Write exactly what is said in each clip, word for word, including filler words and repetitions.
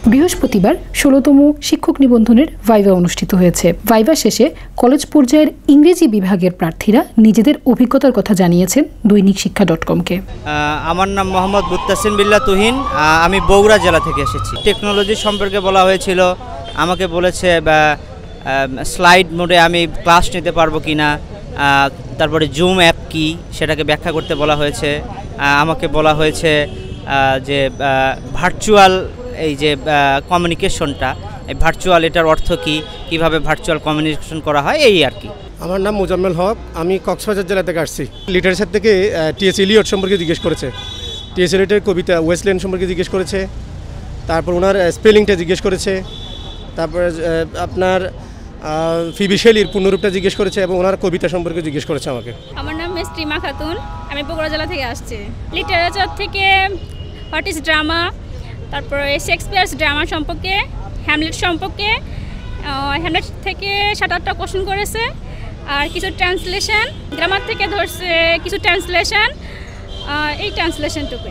বৃহস্পতিবার ষোলতম শিক্ষক নিবন্ধনের ভাইভা অনুষ্ঠিত হয়েছে। ভাইভা শেষে কলেজ পর্যায়ের ইংরেজি বিভাগের প্রার্থীরা নিজেদের অভিজ্ঞতার কথা জানিয়েছেন দৈনিক শিক্ষা ডট কমকে। আমার নাম মোহাম্মদ মুত্তাসিম বিল্লাহ তুহিন, আমি বগুড়া জেলা থেকে এসেছি। টেকনোলজি সম্পর্কে বলা হয়েছিল, আমাকে বলেছে স্লাইড মোডে আমি ক্লাস নিতে পারবো কিনা, তারপরে জুম অ্যাপ কি সেটাকে ব্যাখ্যা করতে বলা হয়েছে। আমাকে বলা হয়েছে যে ভার্চুয়াল এই যে কমিউনিকেশনটা, এই ভার্চুয়াল এটার অর্থ কী, কীভাবে ভার্চুয়াল কমিউনিকেশন করা হয়, এই আর কি। আমার নাম মোজাম্মেল হক, আমি কক্সবাজার জেলা থেকে আসছি। লিটারেচার থেকে টিএস এলিয়ট সম্পর্কে জিজ্ঞেস করেছে, টিএস এলিয়টের কবিতা ওয়েস্টল্যান্ড সম্পর্কে জিজ্ঞেস করেছে, তারপর ওনার স্পেলিংটা জিজ্ঞেস করেছে, তারপর আপনার ফিবি শেলির পূর্ণরূপটা জিজ্ঞেস করেছে এবং ওনার কবিতা সম্পর্কে জিজ্ঞেস করেছে আমাকে। আমার নাম মিস রিমা খাতুন, আমি বগুড়া জেলা থেকে আসছি। লিটারেচার থেকে হোয়াট ইজ ড্রামা, তারপরে শেক্সপিয়ার্স ড্রামা সম্পর্কে, হ্যামলেট সম্পর্কে, হ্যামলেট থেকে সাত আটটা কোশ্চেন করেছে, আর কিছু ট্রান্সলেশন, গ্রামার থেকে ধরছে কিছু ট্রান্সলেশন, এই ট্রান্সলেশনটুকুই।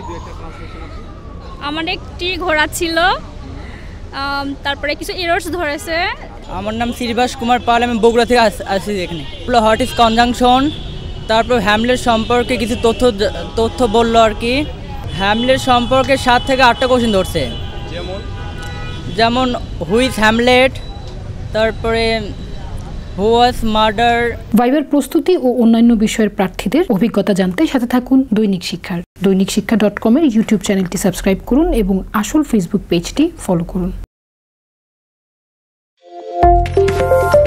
আমার একটি ঘোড়া ছিল, তারপরে কিছু এরর্স ধরেছে। আমার নাম শ্রীবাস কুমার পাল, আমি বগুড়া থেকে আসছি এখানে। হোয়াট ইজ কনজাংশন, তারপর হ্যামলেট সম্পর্কে কিছু তথ্য তথ্য বললো আর কি। হ্যামলেট সম্পর্কে সাত থেকে আটটা কোশ্চেন ধরছে, যেমন যেমন হুইজ হ্যামলেট, তারপরে হু ওয়াজ মার্ডার। ভাইবার প্রস্তুতি ও অন্যান্য বিষয়ের প্রার্থীদের অভিজ্ঞতা জানতে সাথে থাকুন দৈনিক শিক্ষার। দৈনিক শিক্ষা ডট কমের ইউটিউব চ্যানেলটি সাবস্ক্রাইব করুন এবং আসল ফেসবুক পেজটি ফলো করুন।